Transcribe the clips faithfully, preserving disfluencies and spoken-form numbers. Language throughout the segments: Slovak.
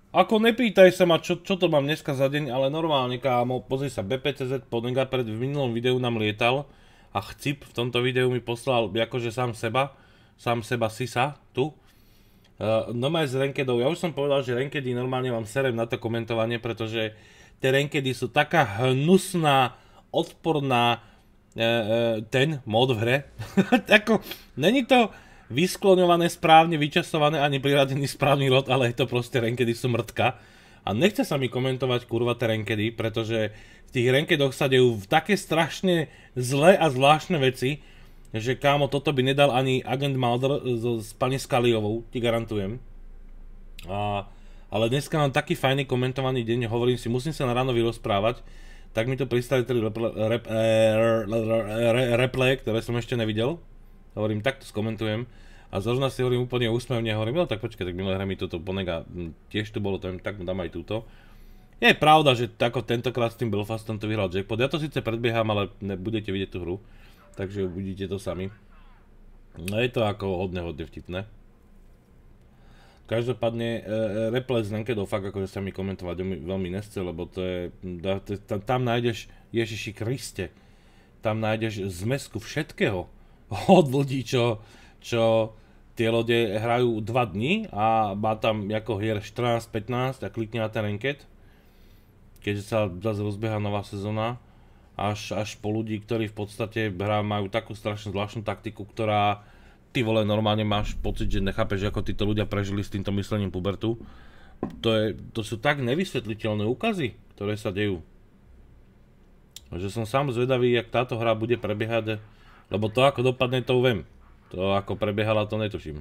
Ako nepýtaj sa ma, čo, čo to mám dneska za deň, ale normálne, kámo, pozri sa, bé pé cé zet Podnega pred v minulom videu nám lietal a Chcip v tomto videu mi poslal akože sám seba, sám seba Sisa, tu. Uh, no aj z rankedov, ja už som povedal, že rankedy normálne mám serem na to komentovanie, pretože tie rankedy sú taká hnusná, odporná, uh, uh, ten mod v hre. Ako, není to vyskloňované správne, vyčasované ani priradený správny rod, ale je to proste rankedy sú mŕtka. A nechce sa mi komentovať kurva tie rankedy, pretože v tých rankedoch sa dejú také strašne zlé a zvláštne veci, že kámo, toto by nedal ani agent Mulder s pani Scullyovou, ti garantujem. A, ale dneska mám taký fajný komentovaný deň, hovorím si, musím sa na ráno vyrozprávať, tak mi to pristali tri replaye, ktoré som ešte nevidel. Hovorím, tak to skomentujem. A zrovna si hovorím úplne úsmevne, hovorím, no tak počkaj, tak minulé hra mi toto Podnega tiež tu bolo, tak mu dám aj túto. Je pravda, že ako tentokrát s tým Belfastom to vyhral jackpot. Ja to síce predbieham, ale budete vidieť tú hru. Takže uvidíte to sami. No je to ako hodne, hodne vtipné. Každopádne e, replay z rankedov fakt akože sa mi komentovať veľmi nechce, lebo to je, tam, tam nájdeš, Ježiši Kriste, tam nájdeš zmesku všetkého od ľudí, čo, čo tie lode hrajú dva dni a má tam ako hier štrnásť pätnásť a klikne na ten ranked, keďže sa zase rozbieha nová sezóna, až, až po ľudí, ktorí v podstate hra majú takú strašne zvláštnu taktiku, ktorá ty vole normálne máš pocit, že nechápeš, ako títo ľudia prežili s týmto myslením pubertu. To, je, to sú tak nevysvetliteľné úkazy, ktoré sa dejú. Že som sám zvedavý, jak táto hra bude prebiehať, lebo to ako dopadne, to viem. To ako prebiehala, to netuším.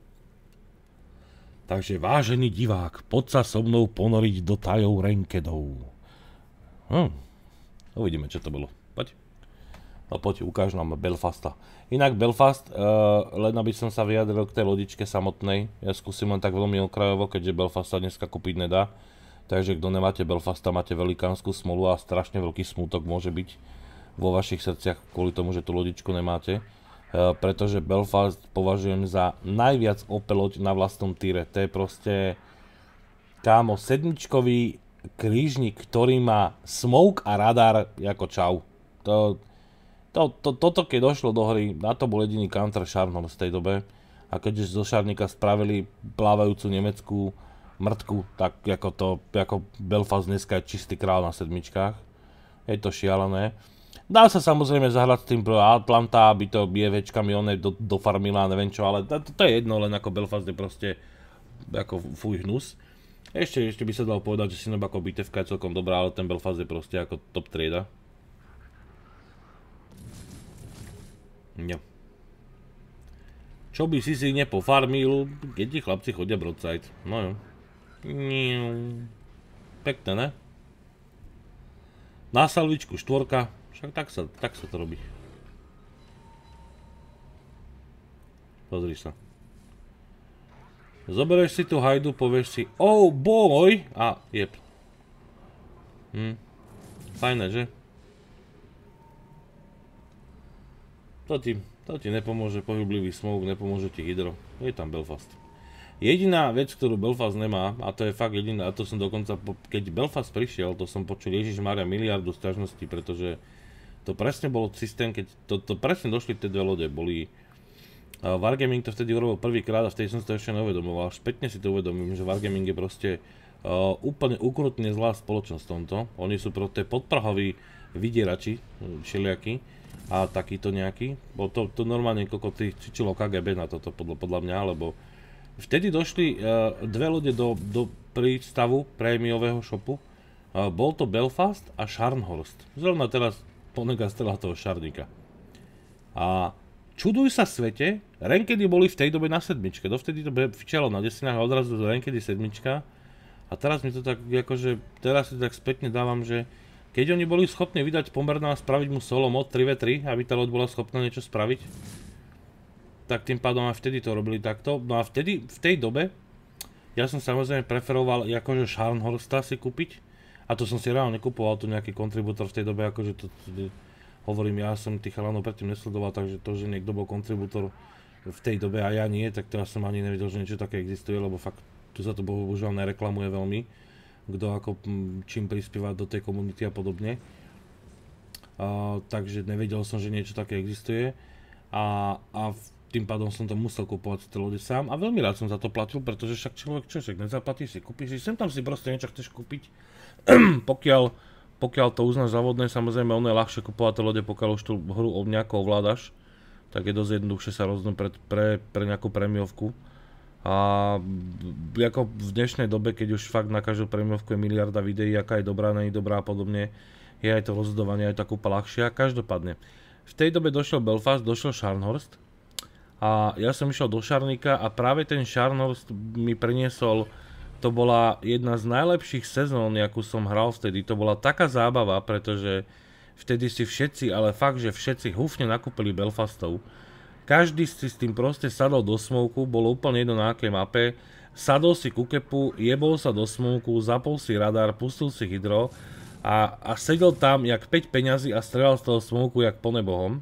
Takže vážený divák, poď sa so mnou ponoriť do tajov rankedov. Hm, uvidíme, čo to bolo. Poď. No poď, ukáž nám Belfasta. Inak Belfast, uh, len aby som sa vyjadril k tej lodičke samotnej. Ja skúsim len tak veľmi okrajovo, keďže Belfast sa dneska kúpiť nedá. Takže kto nemáte Belfasta, máte velikánsku smolu a strašne veľký smútok môže byť vo vašich srdciach kvôli tomu, že tú lodičku nemáte. Uh, pretože Belfast považujem za najviac ó pé loď na vlastnom týre. To je proste, kámo, sedmičkový krížnik, ktorý má smoke a radar ako čau. To, to, to, toto keď došlo do hry, na to bol jediný counter Scharnhorst v tej dobe. A keďže zo Scharnika spravili plávajúcu nemeckú mŕtku, tak ako to, ako Belfast dneska je čistý král na sedmičkách. Je to šialené. Dá sa samozrejme zahrať s tým pro Atlanta, aby to BVčkami oné do, dofarmila, neviem čo, ale to, to je jedno, len ako Belfast je proste ako fuj hnus. Ešte, ešte by sa dalo povedať, že Sinnob ako bitevka je celkom dobrá, ale ten Belfast je proste ako top trieda. No. Čo by si si nepofarmil, keď ti chlapci chodia broadside. No jo. Pekné, ne? Na salvičku štvorka. Však tak sa, tak sa to robí. Pozri sa. Zoberieš si tú hajdu, povieš si oh boy a jeb. Hm. Fajné, že? To ti, to ti nepomôže pohyblivý smoke, nepomôže ti hydro. Je tam Belfast. Jediná vec, ktorú Belfast nemá, a to je fakt jediná, a to som dokonca, keď Belfast prišiel, to som počul Ježišmária miliardu sťažností, pretože to presne bol systém, keď to, to presne došli tie dve lode, boli uh, Wargaming to vtedy urobil prvýkrát a vtedy som si to ešte neuvedomoval, až spätne si to uvedomím, že Wargaming je proste uh, úplne ukrutne zlá spoločnosť v tomto. Oni sú proste podprahoví vydierači, všelijakí a takýto nejaký, bo to, to normálne koľko tých čičilo ká gé bé na toto podľa, podľa mňa, lebo vtedy došli uh, dve lode do, do prístavu prémiového shopu, uh, bol to Belfast a Scharnhorst. Zrovna teraz Podnega strela toho Scharnika. A čuduj sa svete, rankedy boli v tej dobe na sedmičke, dovtedy to včelo na desinách a odrazu do rankedy sedmička. A teraz mi to tak, akože, teraz si tak spätne dávam, že keď oni boli schopní vydať Pomberna a spraviť mu solo mod tri vé tri, aby tá loď bola schopná niečo spraviť, tak tým pádom aj vtedy to robili takto. No a vtedy, v tej dobe, ja som samozrejme preferoval akože Scharnhorsta si kúpiť. A to som si reálne kupoval tu nejaký kontribútor v tej dobe, akože to, to hovorím, ja som tých chalanov predtým nesledoval, takže to, že niekto bol kontribútor v tej dobe a ja nie, tak teraz som ani nevedel, že niečo také existuje, lebo fakt tu sa to bohužiaľ nereklamuje veľmi, kto ako čím prispieva do tej komunity a podobne. Uh, takže nevedel som, že niečo také existuje a, a tým pádom som to musel kupovať tie lode sám a veľmi rád som za to platil, pretože však človek čo, však nezaplatíš si, kúpiš si, sem tam si proste niečo chceš kúpiť, pokiaľ, pokiaľ to uznáš za vodné, samozrejme ono je ľahšie kupovať tie lode, pokiaľ už tú hru nejako ovládaš, tak je dosť jednoduchšie sa rozhodnúť pre, pre, pre nejakú prémiovku. A ako v dnešnej dobe, keď už fakt na každú prémiovku je miliarda videí, aká je dobrá, nie je dobrá a podobne, je aj to rozhodovanie aj tak úplne ľahšie. A každopádne, v tej dobe došiel Belfast, došiel Scharnhorst a ja som išiel do Scharnika a práve ten Scharnhorst mi priniesol, to bola jedna z najlepších sezón, akú som hral vtedy. To bola taká zábava, pretože vtedy si všetci, ale fakt, že všetci húfne nakúpili Belfastov. Každý si s tým proste sadol do smoku, bolo úplne jedno na akej mape, sadol si ku kepu, jebol sa do smoku, zapol si radar, pustil si hydro a, a sedel tam jak päť peňazí a strelal z toho smoku jak po nebohom.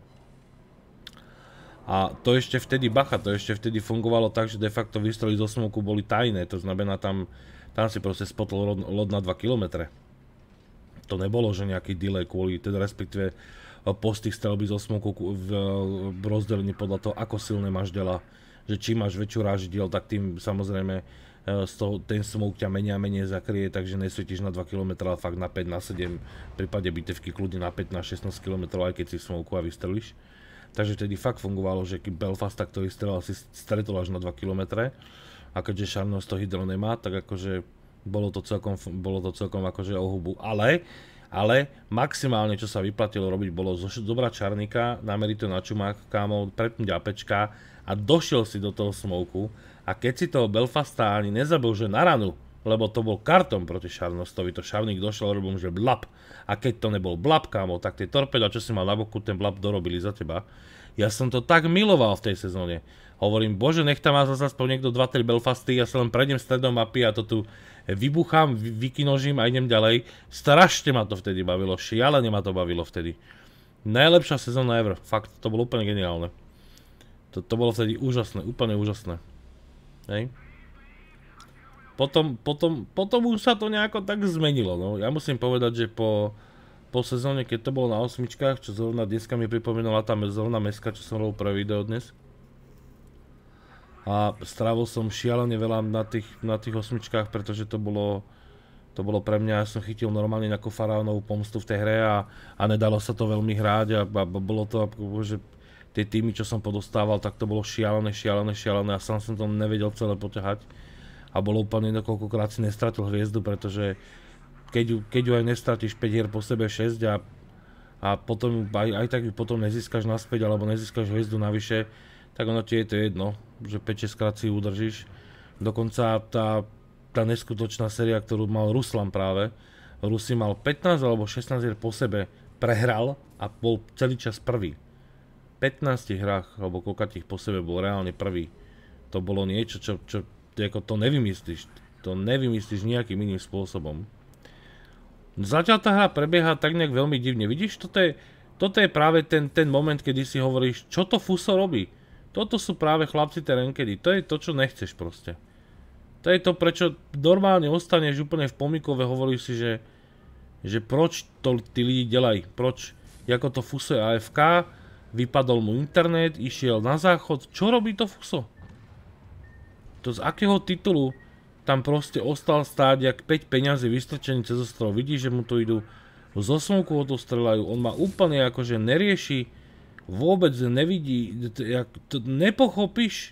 A to ešte vtedy, bacha, to ešte vtedy fungovalo tak, že de facto výstrely zo smoku boli tajné, to znamená tam, tam si proste spotol loď na dva kilometre. To nebolo, že nejaký delay kvôli, teda respektíve postih strelby zo smoku v, v rozdelení podľa toho, ako silné máš dela. Že čím máš väčšiu rážidiel, tak tým samozrejme z toho, ten smok ťa menej a menej zakrie, takže nesvietíš na dva kilometre, ale fakt na päť, na sedem, v prípade bitevky kľudne na pätnásť šestnásť kilometrov, aj keď si v smoku a vystrelíš. Takže vtedy fakt fungovalo, že Belfasta, ktorý strelal, si stretol až na dva kilometre a keďže Scharnhorst to hydro nemá, tak akože bolo to celkom, bolo to celkom akože o hubu, ale Ale maximálne, čo sa vyplatilo robiť, bolo zobrať čarníka, nameriť to na čumák, kámo, prepnúť apečka a došiel si do toho smoku. A keď si toho Belfasta ani nezabil, že na ranu, lebo to bol karton proti Scharnhorstovi, to Scharník došiel, robil mu, že blap. A keď to nebol blap, kámo, tak tie torpeda, čo si mal na boku, ten blap dorobili za teba. Ja som to tak miloval v tej sezóne. Hovorím, bože, nech tam má zase aspoň niekto dva tri Belfasty, ja sa len prejdem stredom mapy a to tu vybuchám, vykinožím a idem ďalej. Strašne ma to vtedy bavilo, šialene ma to bavilo vtedy. Najlepšia sezóna ever, fakt, to bolo úplne geniálne. To, to bolo vtedy úžasné, úplne úžasné. Hej. Potom, potom, potom už sa to nejako tak zmenilo, no. Ja musím povedať, že po, po sezóne, keď to bolo na osmičkách, čo zrovna dneska mi pripomínala tá zrovna meska, čo som robil prvé video dnes. A strávil som šialene veľa na tých, na tých osmičkách, pretože to bolo, to bolo pre mňa, ja som chytil normálne nejakú faraónovú pomstu v tej hre a, a nedalo sa to veľmi hráť a, a bolo to, že tie týmy, čo som podostával, tak to bolo šialené, šialené, šialené a sám som to nevedel celé poťahať. A bolo úplne niekoľkokrát si nestratil hviezdu, pretože keď ju, keď ju aj nestratíš päť hier po sebe, šesť a, a potom aj, aj tak ju potom nezískaš naspäť alebo nezískaš hviezdu navyše, tak ono ti je to jedno, že päť šesť krát si udržíš. Dokonca tá, tá neskutočná séria, ktorú mal Ruslan práve, Rusi mal pätnásť alebo šestnásť hier po sebe, prehral a bol celý čas prvý. V pätnástich hrách, alebo koľkatých po sebe bol reálne prvý. To bolo niečo, čo, čo ako to nevymyslíš. To nevymyslíš nejakým iným spôsobom. Zatiaľ tá hra prebieha tak nejak veľmi divne. Vidíš, toto je, toto je práve ten, ten moment, kedy si hovoríš, čo to fuso robí. Toto sú práve chlapci tie rankedy. To je to, čo nechceš proste. To je to, prečo normálne ostaneš úplne v pomikove, hovoríš si, že, že proč to tí lidi delaj, proč, ako to fuso je á ef ká, vypadol mu internet, išiel na záchod, čo robí to fuso? To z akého titulu tam proste ostal stáť, jak päť peňazí vystrčený cez ostrov, vidíš, že mu to idú zo smoku ho to strelajú, on ma úplne akože nerieši, vôbec nevidí, to nepochopíš.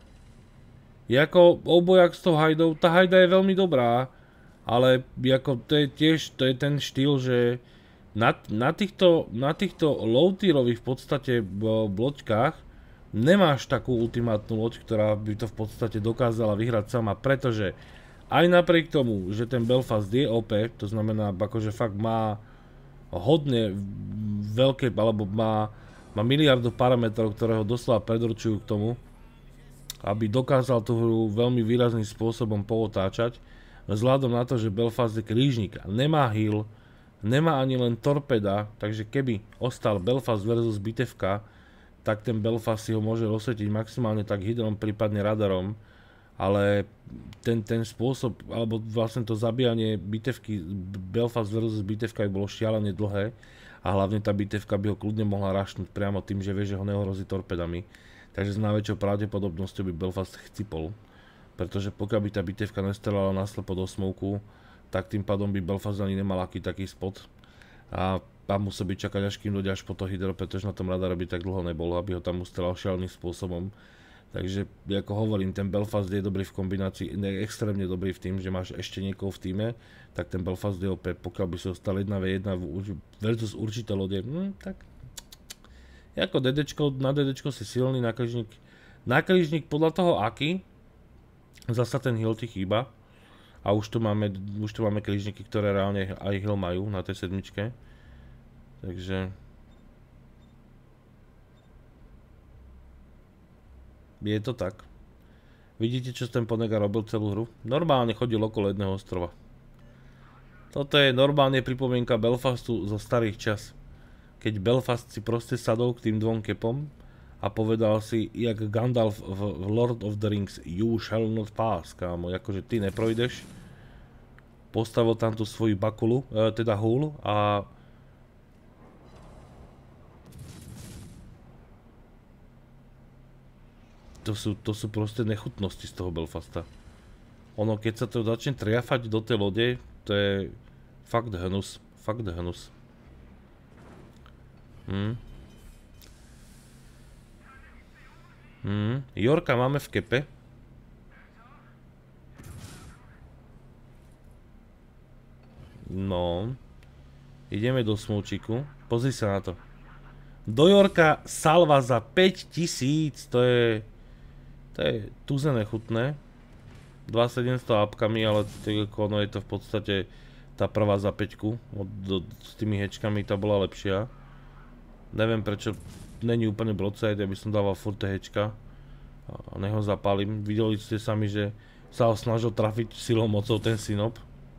Jako obojak s tou hajdou, tá hajda je veľmi dobrá, ale ako to je tiež, to je ten štýl, že na, na týchto, na týchto low-tierových v podstate bloďkách nemáš takú ultimátnu loď, ktorá by to v podstate dokázala vyhrať sama, pretože aj napriek tomu, že ten Belfast je ó pé, to znamená, akože fakt má hodne veľké, alebo má Má miliardu parametrov, ktoré ho doslova predurčujú k tomu, aby dokázal tú hru veľmi výrazným spôsobom pootáčať. Vzhľadom na to, že Belfast je krížnik a nemá heal, nemá ani len torpeda, takže keby ostal Belfast versus bitevka, tak ten Belfast si ho môže rozsvietiť maximálne tak hydrom, prípadne radarom. ale ten, ten spôsob, alebo vlastne to zabíjanie bitevky Belfast versus bitevka by bolo šialené dlhé a hlavne tá bitevka by ho kľudne mohla rašnúť priamo tým, že vie, že ho neohrozí torpedami. Takže s najväčšou pravdepodobnosťou by Belfast chcipol, pretože pokiaľ by tá bitevka nestrelala naslepo do smoku, tak tým pádom by Belfast ani nemal aký taký spot a a musel by čakať, až kým dojde až po to hydro, pretože na tom radare by tak dlho nebolo, aby ho tam ustrelal šialeným spôsobom. Takže, ako hovorím, ten Belfast je dobrý v kombinácii, je extrémne dobrý v tým, že máš ešte niekoho v týme, tak ten Belfast je opäť, pokiaľ by si ostal jedna v jedna versus určité lode, hm, tak... Ako DDčko, na DDčko si silný, nákrižník, nákrižník podľa toho aký, zasa ten heal ti chýba. A už tu máme, už tu máme križníky, ktoré reálne aj heal majú na tej sedmičke. Takže... Je to tak. Vidíte, čo ten Ponega robil celú hru? Normálne chodil okolo jedného ostrova. Toto je normálne pripomienka Belfastu zo starých čas. Keď Belfast si proste sadol k tým dvom kepom a povedal si, jak Gandalf v Lord of the Rings, you shall not pass, kámo, akože ty neprojdeš. Postavil tam tú svoju bakulu, teda húl a To sú, to sú proste nechutnosti z toho Belfasta. Ono, keď sa to začne triafať do tej lode, to je fakt hnus. Fakt hnus. Hm. Hm. Jorka máme v kepe. No. Ideme do smúčiku. Pozri sa na to. Do Jorka salva za päť tisíc, to je... To je tuzené chutné. dva tisíc sedemsto apkami, ale ono je to v podstate tá prvá za päťku. S tými hečkami tá bola lepšia. Neviem prečo není úplne broadside, ja by som dával furt tie hečka. A nech ho zapálim. Videli ste sami, že sa ho snažil trafiť silou mocou ten synop.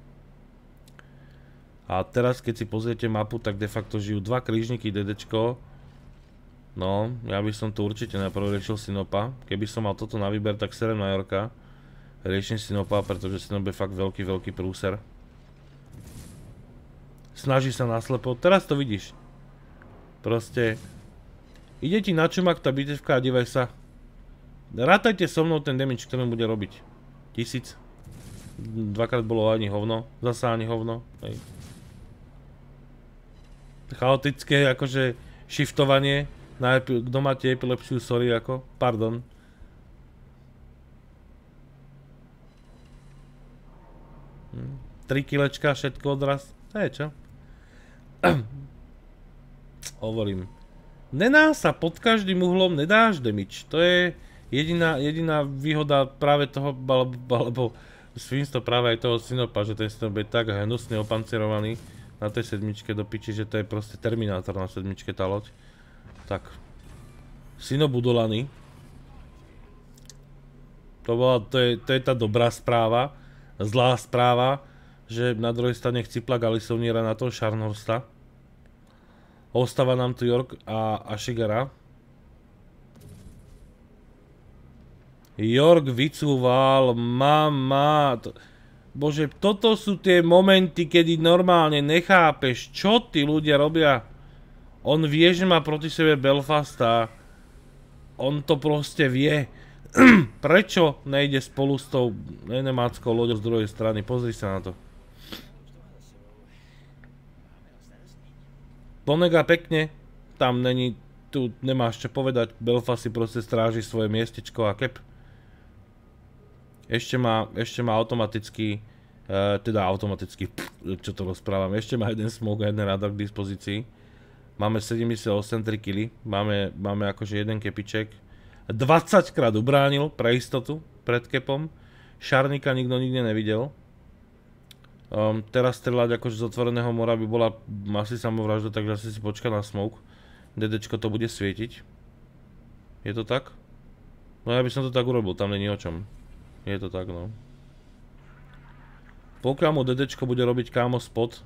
A teraz keď si pozriete mapu, tak de facto žijú dva krížniky DDčko. No, ja by som tu určite najprv riešil synopa. Keby som mal toto na výber, tak serem na Jorka. Riešim synopa, pretože synop je fakt veľký, veľký prúser. Snaží sa naslepo. Teraz to vidíš. Proste... Ide ti na čumak tá bitevka a divaj sa. Rátajte so mnou ten damage, ktorý bude robiť. Tisíc. Dvakrát bolo ani hovno. Zasa ani hovno. Hej. Chaotické, akože shiftovanie. Na epi- kto máte epilepsiu, sorry, ako, pardon. Hm. tri kilečka, všetko odraz. To je čo? Hovorím. Nená sa pod každým uhlom, nedáš damage. To je jediná, jediná výhoda práve toho, alebo, alebo svinstvo práve aj toho synopa, že ten synop je tak hnusne opancirovaný na tej sedmičke do piči, že to je proste terminátor na sedmičke tá loď. Tak, syno budolaný. To, bola, to, je, to je tá dobrá správa. Zlá správa, že na druhej strane chcipla Galisoniera na toho Scharnhorsta. Ostáva nám tu York a, a Shigara. York vycúval, mama. To, bože, toto sú tie momenty, kedy normálne nechápeš, čo tí ľudia robia. On vie, že má proti sebe Belfasta. On to proste vie. Prečo nejde spolu s tou enemáckou loďou z druhej strany? Pozri sa na to. Ponega pekne. Tam není, tu nemáš čo povedať. Belfast si proste stráži svoje miestečko a kep. Ešte má, ešte má automatický, uh, teda automatický, pff, čo to rozprávam. Ešte má jeden smoke a jeden radar k dispozícii. Máme sedemdesiatosem, tri killy, máme, máme akože jeden kepiček. dvadsať krát ubránil pre istotu pred kepom. Šarníka nikto nikde nevidel. Um, teraz strieľať akože z otvoreného mora by bola asi samovražda, takže asi si počka na smoke. DDčko to bude svietiť. Je to tak? No ja by som to tak urobil, tam není o čom. Je to tak, no. Pokiaľ mu DDčko bude robiť kámo spot,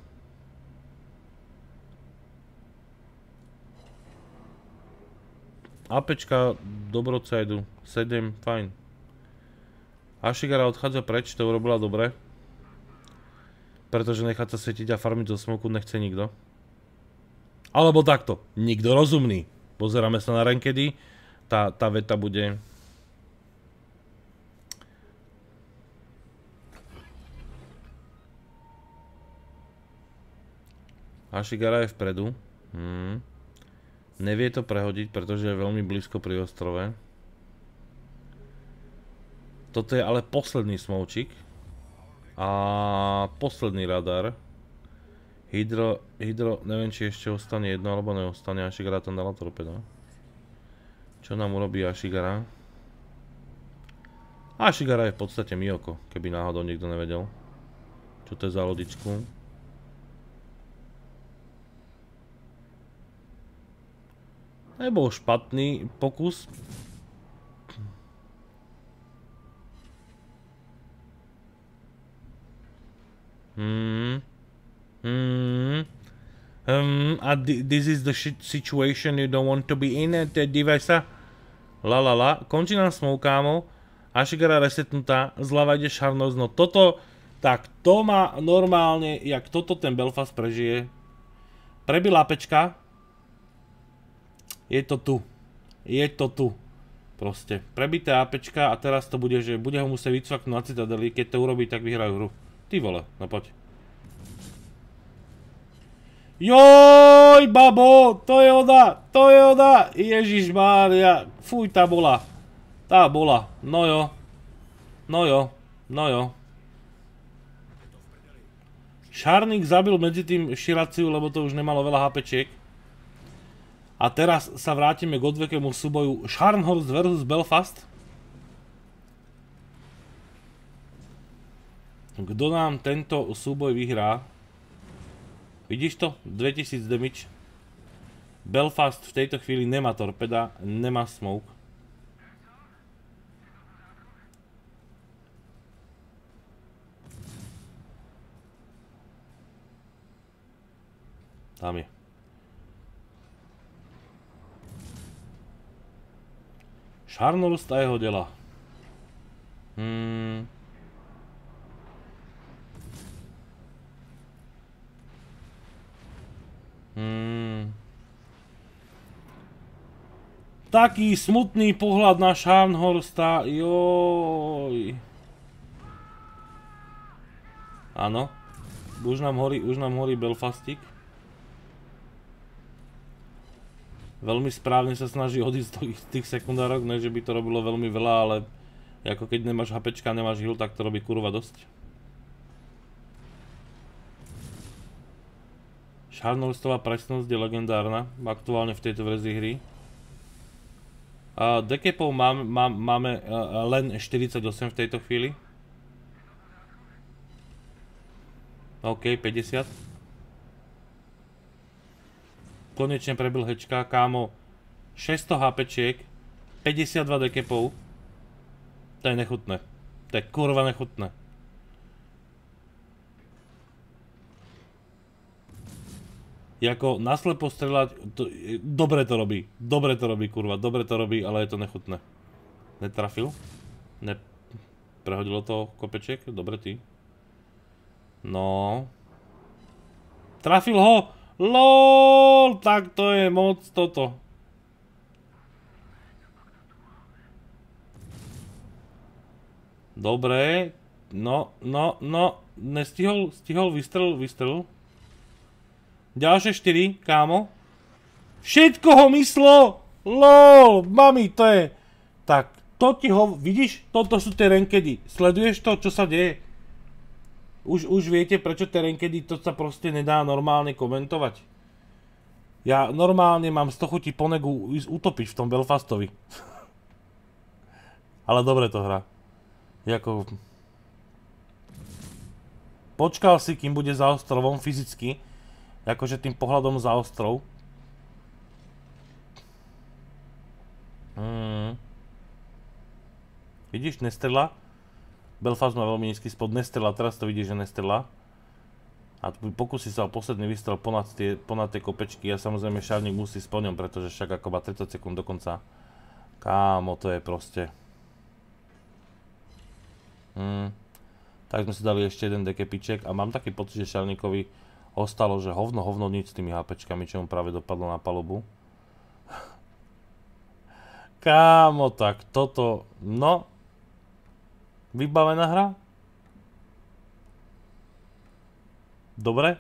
APčka do broadsideu, sedem, fajn. Ashigara odchádza preč, to urobila dobre. Pretože nechať sa svetiť a farmiť zo smoku nechce nikto. Alebo takto, nikto rozumný. Pozeráme sa na rankedy, tá, tá veta bude... Ashigara je vpredu. Hmm. Nevie to prehodiť, pretože je veľmi blízko pri ostrove. Toto je ale posledný smoučik. A posledný radar. Hydro, hydro, neviem či ešte ostane jedno alebo neostane. Ashigara tam dala torpedo. Čo nám urobí Ashigara? Ashigara je v podstate Miyoko, keby náhodou niekto nevedel. Čo to je za lodičku? Nebol špatný pokus. Hmm. Hmm. Um, and this is the situation you don't want to be in at the device. La la la. Končí nám smoke, kámo. Ashigara resetnutá. Zľava ide Sharnos. No toto, tak to má normálne, jak toto ten Belfast prežije. Prebil apečka. Je to tu. Je to tu. Proste. Prebité APčka a teraz to bude, že bude ho musieť vycvaknúť na Citadeli. Keď to urobí, tak vyhrajú hru. Ty vole, no poď. Joj, babo, to je ona, to je ona. Ježišmária. Fuj, tá bola. Tá bola. No jo. No jo. No jo. Šarník zabil medzi tým Shiraciu, lebo to už nemalo veľa HPčiek. A teraz sa vrátime k odvekému súboju Scharnhorst versus Belfast. Kto nám tento súboj vyhrá? Vidíš to? dvetisíc damage. Belfast v tejto chvíli nemá torpeda, nemá smoke. Tam je. Scharnhorst a jeho dela. Hmm. Hmm. Taký smutný pohľad na Scharnhorsta. Joj. Áno. Už nám horí, už nám horí Belfastik. Veľmi správne sa snaží odísť z tých sekundárok, ne že by to robilo veľmi veľa, ale ako keď nemáš HPčka, nemáš heal, tak to robí kurva dosť. Scharnhorstová presnosť je legendárna, aktuálne v tejto verzii hry. Uh, Dekepov máme, máme, máme uh, len štyridsaťosem v tejto chvíli. OK, päťdesiat. Konečne prebil hečka, kámo. šesťsto HPčiek, päťdesiatdva dekepov. To je nechutné. To je kurva nechutné. Jako naslepo strelať, to, dobre to robí. Dobre to robí, kurva. Dobre to robí, ale je to nechutné. Netrafil? Ne... Prehodilo to kopeček? Dobre ty. No. Trafil ho! LOL, tak to je moc toto. Dobre, no, no, no, nestihol, stihol, vystrel, vystrel. Ďalšie štyri, kámo. Všetko ho myslo! LOL, mami, to je... Tak, to ti ho, vidíš, toto sú tie rankedy. Sleduješ to, čo sa deje? Už, už viete, prečo tie rankedy, to sa proste nedá normálne komentovať. Ja normálne mám sto chutí po negu ísť utopiť v tom Belfastovi. Ale dobre to hrá. Jako... Počkal si, kým bude za ostrovom fyzicky. Akože tým pohľadom za ostrov. Hmm. Vidíš, nestrela? Belfast má veľmi nízky spod, nestrela, teraz to vidíš, že nestrela. A pokusí sa o posledný výstrel ponad tie, ponad tie kopečky a samozrejme Šarník musí po ňom, pretože však ako má tridsať sekúnd do konca. Kámo, to je proste... Mm. Tak sme si dali ešte jeden dekepiček a mám taký pocit, že Šarníkovi ostalo, že hovno, hovno nič s tými hápečkami, čo mu práve dopadlo na palubu. Kámo, tak toto, no, vybavená hra? Dobre?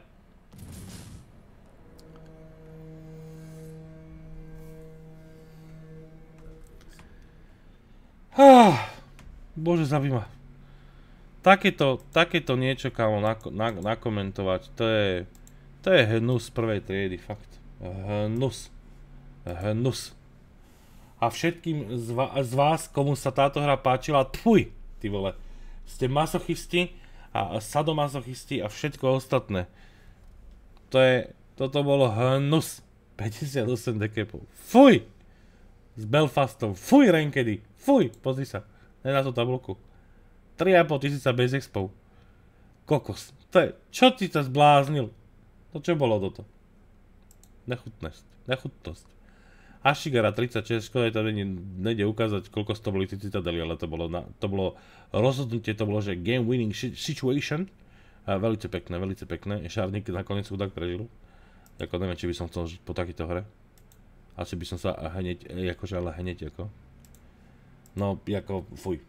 Ah, bože, zabij ma. Takéto, takéto niečo, kámo, nako, na, nakomentovať, to je, to je hnus prvej triedy, fakt. Hnus. Hnus. A všetkým z, z vás, komu sa táto hra páčila, tfuj, ty vole, ste masochisti a sadomasochisti a všetko ostatné. To je, toto bolo hnus. päťdesiatosem dekepov. Fuj! S Belfastom. Fuj, rankedy. Fuj, pozri sa. Ne na tú tabulku. tri a pol tisíca bez expov. Kokos. To je, čo ti sa zbláznil? To čo bolo toto? Nechutnosť. Nechutnosť. Ashigara tridsaťšesť, škoda, to nejde ukázať, koľko to boli citadely, ale to bolo, na, to bolo rozhodnutie, to bolo, že game winning situation. A velice pekné, velice pekné. Šarník nakoniec chudák prežil. Jako neviem, či by som chcel žiť po takýto hre. Asi by som sa hneď, akože ale hneď ako. No, ako, fuj.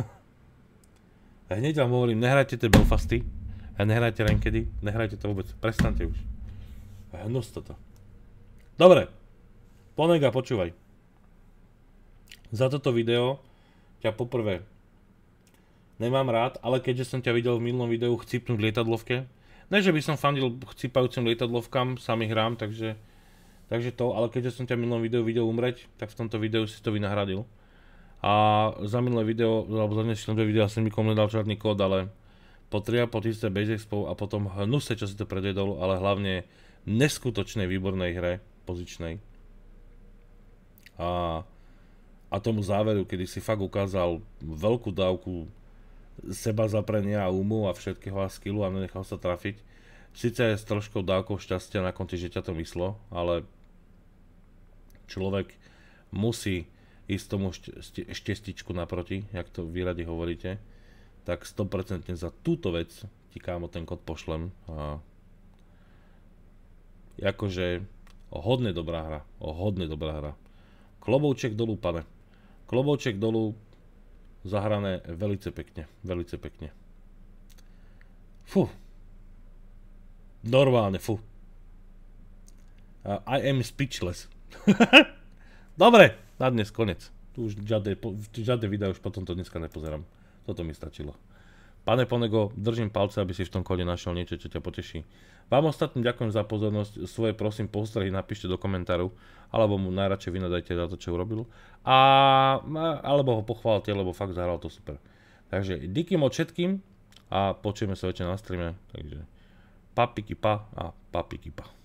Hneď vám hovorím, nehrajte tie Belfasty. A nehrajte rankedy, nehrajte to vôbec. Prestante už. Hnus toto. Dobre. Ponega, počúvaj. Za toto video ťa poprvé nemám rád, ale keďže som ťa videl v minulom videu chcípnúť lietadlovke, ne, že by som fandil chcípajúcim lietadlovkám, sami hrám, takže, takže to, ale keďže som ťa v minulom videu videl umreť, tak v tomto videu si to vynahradil. A za minulé video, alebo za dnešné dve videa som nikomu nedal žiadny kód, ale po tri a pol tisíce base expov a potom hnuse, čo si to predvedol, ale hlavne neskutočnej výbornej hre, pozičnej. A, a tomu záveru, kedy si fakt ukázal veľkú dávku seba zaprenia a umu a všetkého a skillu a nenechal sa trafiť. Sice je s troškou dávkou šťastia na konci, že ťa to myslo, ale človek musí ísť tomu štestičku naproti, jak to vy radi hovoríte, tak sto percent za túto vec ti, kámo, ten kód pošlem. A akože hodne dobrá hra, hodne dobrá hra. Klobouček dolu, pane. Klobouček dolu, zahrané velice pekne, velice pekne. Fú. Normálne, fú. Uh, I am speechless. Dobre, na dnes konec. Tu už žiadne, žiadne videa už potom to dneska nepozerám. Toto mi stačilo. Pane Ponego, držím palce, aby si v tom kóde našiel niečo, čo ťa poteší. Vám ostatným ďakujem za pozornosť. Svoje prosím postrehy napíšte do komentárov, alebo mu najradšej vynadajte za to, čo urobil. A, alebo ho pochválte, lebo fakt zahral to super. Takže díky moc všetkým a počujeme sa večer na streame. Takže papiky pa a papiky pa.